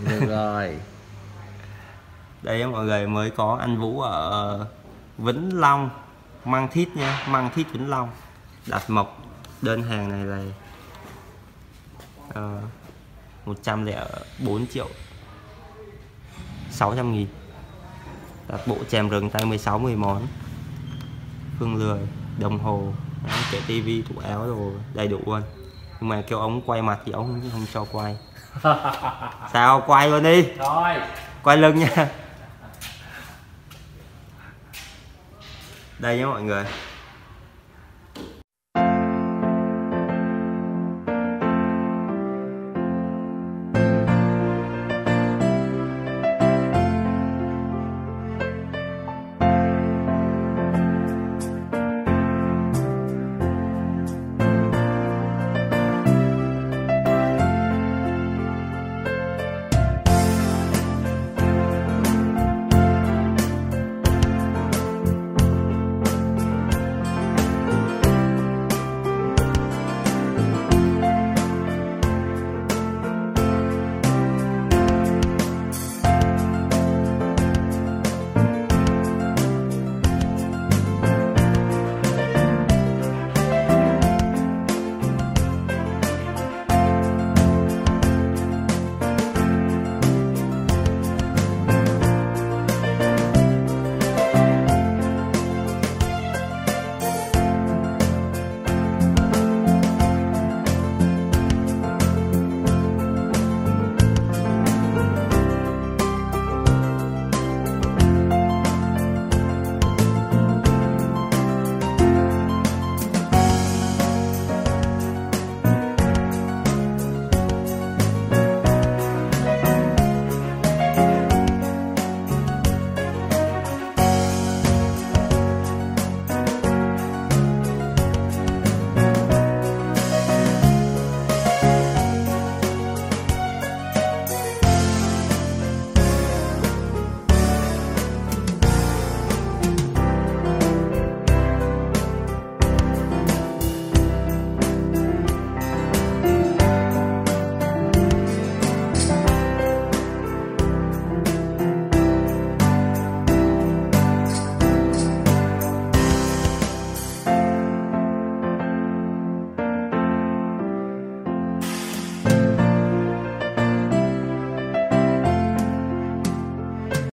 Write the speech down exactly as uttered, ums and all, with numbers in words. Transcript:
Được rồi. Đây mọi người, mới có anh Vũ ở Vĩnh Long, Mang Thít nha, Mang Thít Vĩnh Long, đặt mộc đơn hàng này là uh, một trăm lẻ bốn triệu sáu trăm nghìn, đặt bộ chèm rừng tay mười sáu mười món, phương lười, đồng hồ, cái tivi, tủ áo đồ đầy đủ luôn. Nhưng mà kêu ông quay mặt thì ông không, không cho quay. Sao quay luôn đi. Thôi. Quay lưng nha. Đây nhé mọi người.